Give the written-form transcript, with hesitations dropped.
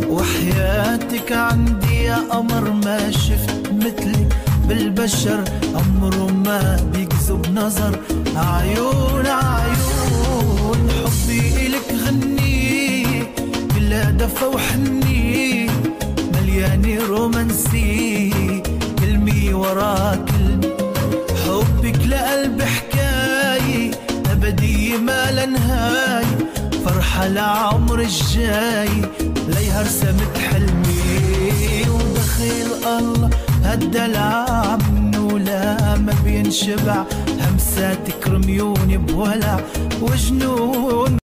وحياتك عندي يا قمر ما شفت مثلك بالبشر، عمره ما بيكذب نظر عيون عيون. حبي إلك غني كلها دفى وحني، مليانة رومانسي كلمة ورا كلمة. حبك لقلب حكاية أبدية ما لا نهاية، فرحة لعمر الجاي ليها رسمت حلمي. ودخيل الله هالدلع منه لا ما بينشبع، همساتك رميوني بولع وجنون.